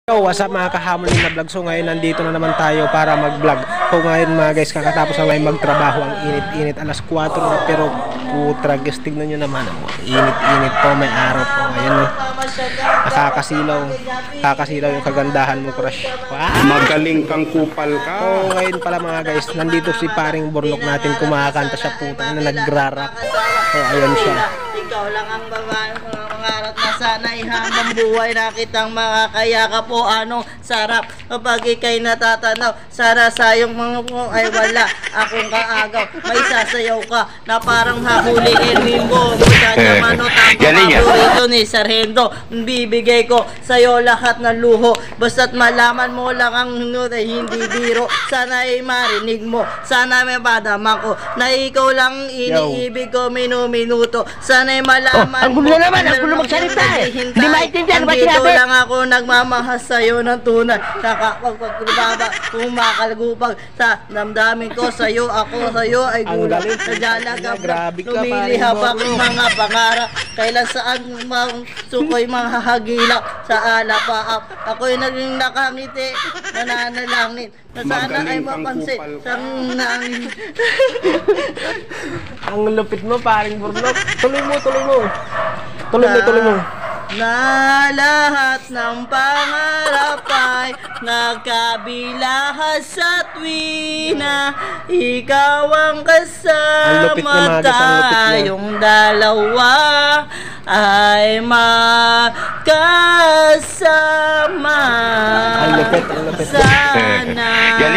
Yo, what's up mga kahamon na vlog? So ngayon nandito na naman tayo para mag-vlog. So ngayon mga guys, kakatapos na ngayon magtrabaho. Ang init-init, alas 4 na, pero putra guys, tignan nyo naman. Init-init po, may araw po. Ayan o, nakakasilaw yung kagandahan mo, crush. Wow! Magaling kang kupal ka. So ngayon pala mga guys, nandito si paring Bornok natin, kumakanta siya, puta na nagrarap. So ayan siya. Ikaw lang ang babae, mga mangarap na sana'y hanggang buhay na kitang makakayaka po. Anong sarap kapag ika'y natatanaw, sana sayong mga po ay wala akong kaagaw. May sasayaw ka na parang hahuliin mo. Muna naman o tamang paborito ni Sargento. Bibigay ko sa'yo lahat ng luho, basta't malaman mo lang ang ay hindi biro. Sana ay marinig mo, sana may badama ko na ikaw lang iniibig ko minuminuto. Sana ay malaman ang gulo naman, ang gulo magsalita eh. Hindi maintindihan ba dito sinabi? lang ako nagmamahal sa'yo ng tunay. Nakapagpagbaba, kumakalgupag sa damdamin ko sa'yo. Ako sa'yo ay gulang. Nadyalaga pa, lumilihapag mga pangarap. Kailan saan suko'y mahahagila sa alapaap. Ako'y naging nakangiti, nananalangin na sana ay mapansin sang nangin. Ang lupit mo paring Bornok. Tuloy mo. Tuloy mo. Na lahat ng pangarap ay nagkabilahas sa tuwina ikaw ang kasama, tayong dalawa ay magkasama. Ang lupit. Sana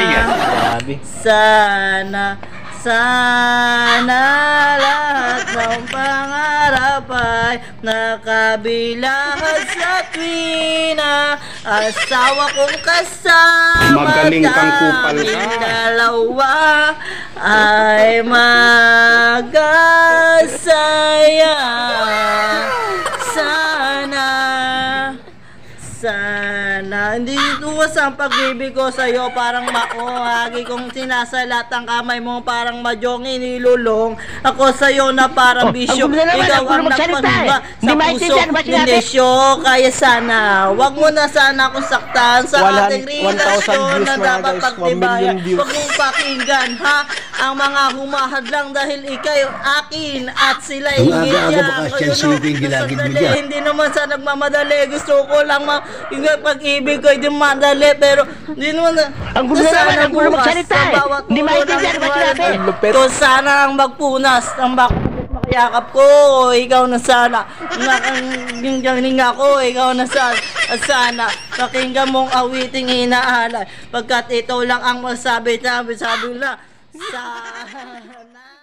lahat ng pangarap ay nakabilahas sa tuwina asawa kong kasama. Magaling kang kupal ka. Kaming dalawa ay magkasaya. Sana hindi tuwas ang pag-ibig ko sa'yo, parang makuhagi kong sinasalat ang kamay mo, parang madyong inilulong ako sa'yo na parang bisyo. Ikaw ang nagpanumba sa puso ninesyo. Kaya sana wag mo na sana akong saktan sa ating relasyon na dapat pagtibayan. Huwag mong pakinggan ha ang mga humahadlang dahil ikay akin at sila'y hindi naman sa nagmamadali. Gusto ko lang yung pag-ibig ko hindi madali, pero hindi naman ang gulo naman, ang gulo magsalita eh. Hindi maintindihan ba sinabi? Kung sana ang magpunas ang makayakap ko, ikaw na sana. Nakaninga ko, ikaw na sana. At sana pakinggan mong awiting inaalay, pagkat ito lang ang masabi na sana